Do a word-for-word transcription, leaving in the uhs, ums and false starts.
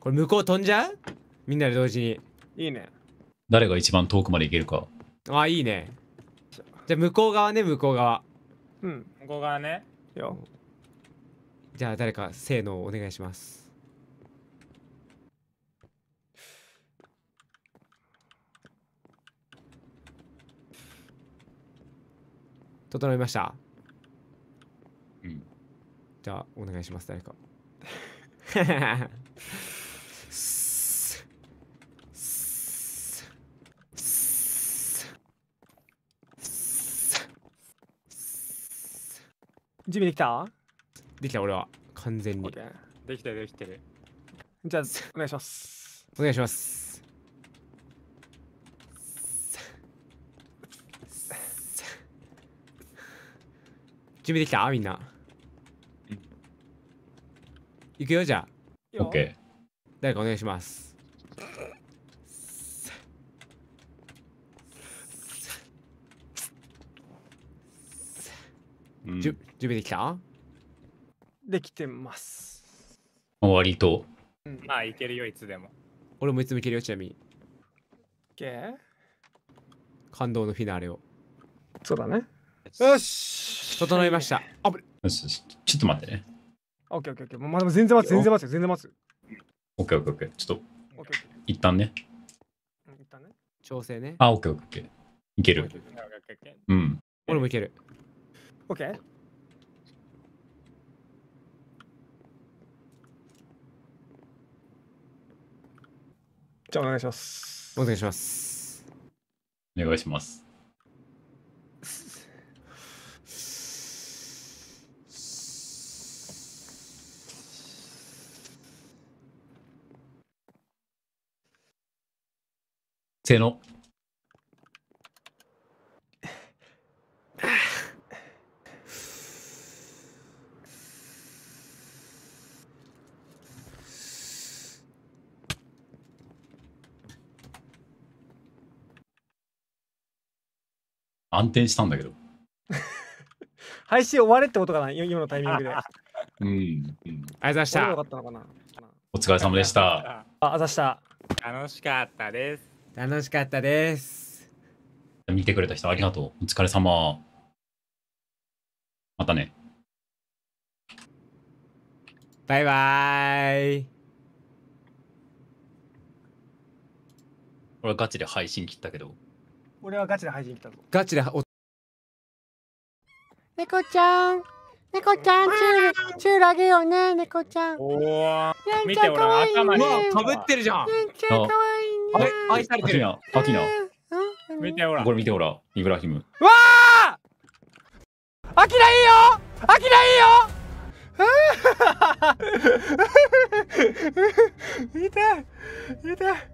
これ向こう飛んじゃう？みんなで同時に。 いいね。 誰が一番遠くまで行けるか。 あ、いいね。じゃあ向こう側ね、向こう側。 うん。 向こう側ね。 よ。 じゃあ誰かせーのをお願いします。整いました。 うん。 じゃあお願いします、誰か。 準備できた？ できた、俺は完全に。 オッケー。 できてるできてる。 じゃあお願いします。 お願いします。準備できたみんな。いくよ、じゃあ。 オッケ誰かお願いします。 ー。うんじゅ準備できた？ できてます。 割と。 まあいけるよいつでも。 俺もいつもいけるよ、ちなみに。 オッケー。 感動のフィナーレを。 そうだね。よし。 整いました。あ、ぶれ。 よしよし、ちょっと待ってね。 オッケーオッケーオッケー。もうまだ全然待つ、全然待つよ、全然待つ。 オッケーオッケーオッケー。ちょっと、 オッケーオッケー。 一旦ね。 うん一旦ね。 調整ね。 あ、オッケーオッケー。いける。うん。 俺もいける。 オッケー。じゃあお願いします。 お願いします。 お願いします。せーの。暗転したんだけど。 配信終われってことかな、今のタイミングで。 うん。うん、 ありがとうございまし終わればよかた。 ったのかな。 お疲れ様でした。 あ、あざした。 楽しかったです。 楽しかったです。 見てくれた人ありがとう。お疲れ様。またね。 バイバーイ。 俺はガチで配信切ったけど。 俺はガチで配信来たぞ。 ガチでお猫ちゃん、猫ちゃん、チュール、チュールあげようね、猫ちゃん。 おお。 にゃん見て俺ちゃんかわいいね。 頭にうわ、かぶってるじゃん。 にゃんちゃんかわいいね。 あれ、愛されてる。 アキナ、アキナ。 うん見てほらこ。れ見てほら、イブラヒム。 わあアキラいいよアキラいいよ痛い痛い